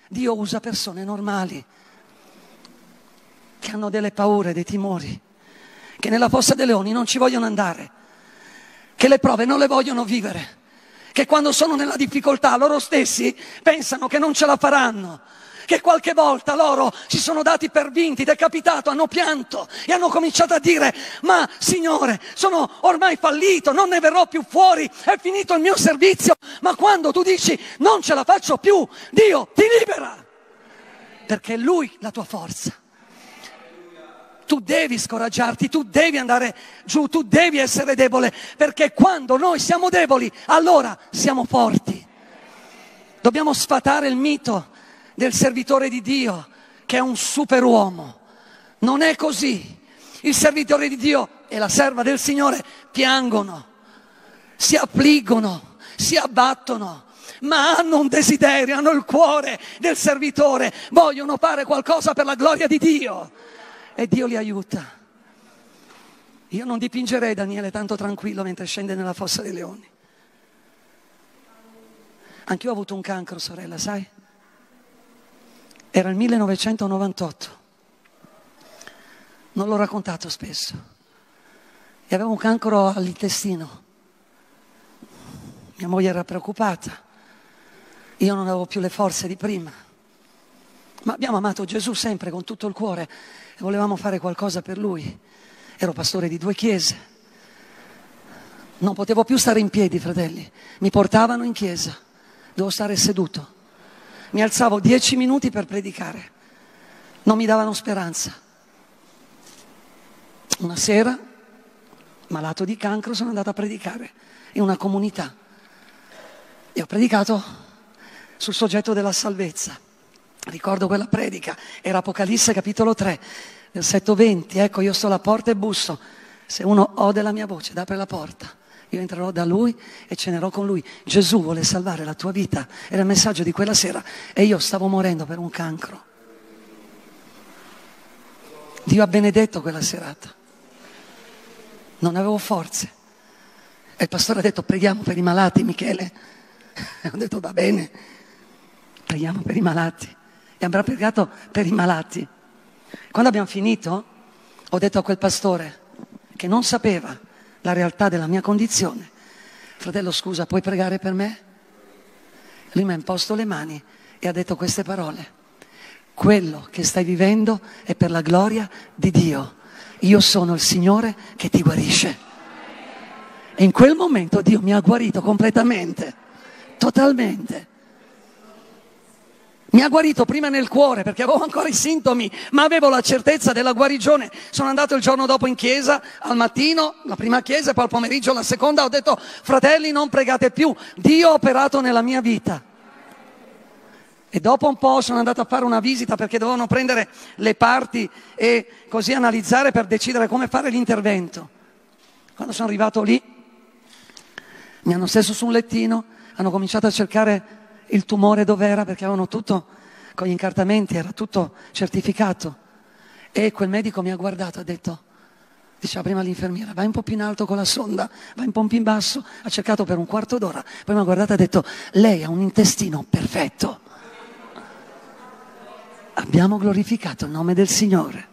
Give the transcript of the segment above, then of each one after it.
Dio usa persone normali, che hanno delle paure, dei timori, che nella fossa dei leoni non ci vogliono andare, che le prove non le vogliono vivere, che quando sono nella difficoltà loro stessi pensano che non ce la faranno, che qualche volta loro si sono dati per vinti, ed è capitato, hanno pianto e hanno cominciato a dire: ma Signore, sono ormai fallito, non ne verrò più fuori, è finito il mio servizio. Ma quando tu dici non ce la faccio più, Dio ti libera, perché è Lui la tua forza. Tu devi scoraggiarti, tu devi andare giù, tu devi essere debole, perché quando noi siamo deboli, allora siamo forti. Dobbiamo sfatare il mito del servitore di Dio che è un superuomo. Non è così. Il servitore di Dio e la serva del Signore piangono, si affliggono, si abbattono, ma hanno un desiderio, hanno il cuore del servitore, vogliono fare qualcosa per la gloria di Dio e Dio li aiuta. Io non dipingerei Daniele tanto tranquillo mentre scende nella fossa dei leoni. Anch'io ho avuto un cancro, sorella, sai? Era il 1998. Non l'ho raccontato spesso. E avevo un cancro all'intestino. Mia moglie era preoccupata. Io non avevo più le forze di prima. Ma abbiamo amato Gesù sempre con tutto il cuore e volevamo fare qualcosa per Lui. Ero pastore di 2 chiese. Non potevo più stare in piedi, fratelli. Mi portavano in chiesa. Dovevo stare seduto. Mi alzavo 10 minuti per predicare. Non mi davano speranza. Una sera, malato di cancro, sono andato a predicare in una comunità. E ho predicato sul soggetto della salvezza. Ricordo quella predica, era Apocalisse capitolo 3, versetto 20. Ecco, io sto alla porta e busso. Se uno ode la mia voce ed apre la porta, io entrerò da lui e cenerò con lui. Gesù vuole salvare la tua vita. Era il messaggio di quella sera e io stavo morendo per un cancro. Dio ha benedetto quella serata. Non avevo forze. E il pastore ha detto: preghiamo per i malati, Michele. E ho detto: va bene, preghiamo per i malati. E abbiamo pregato per i malati. Quando abbiamo finito, ho detto a quel pastore, che non sapeva la realtà della mia condizione: fratello, scusa, puoi pregare per me? Lui mi ha imposto le mani e ha detto queste parole: quello che stai vivendo è per la gloria di Dio. Io sono il Signore che ti guarisce. E in quel momento Dio mi ha guarito completamente, totalmente. Mi ha guarito prima nel cuore perché avevo ancora i sintomi, ma avevo la certezza della guarigione. Sono andato il giorno dopo in chiesa, al mattino, la prima chiesa, e poi al pomeriggio la seconda. Ho detto: fratelli, non pregate più, Dio ha operato nella mia vita. E dopo un po' sono andato a fare una visita perché dovevano prendere le parti e così analizzare per decidere come fare l'intervento. Quando sono arrivato lì, mi hanno steso su un lettino, hanno cominciato a cercare il tumore dov'era, perché avevano tutto con gli incartamenti, era tutto certificato. E quel medico mi ha guardato e ha detto, diceva prima l'infermiera: vai un po' più in alto con la sonda, vai un po' più in basso. Ha cercato per un quarto d'ora, poi mi ha guardato e ha detto: lei ha un intestino perfetto. Abbiamo glorificato il nome del Signore.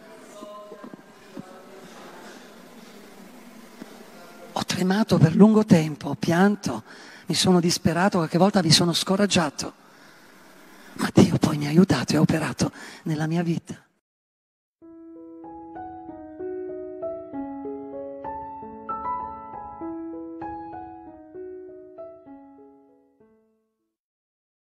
Ho tremato per lungo tempo, ho pianto, mi sono disperato, qualche volta mi sono scoraggiato, ma Dio poi mi ha aiutato e ha operato nella mia vita.